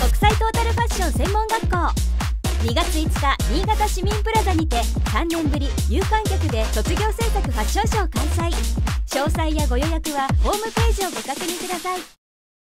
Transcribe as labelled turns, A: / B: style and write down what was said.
A: 国際トータルファッション専門学校。2月5日新潟市民プラザにて3年ぶり有観客で卒業制作ファッションショー開催。詳細やご予約はホームページをご確認ください。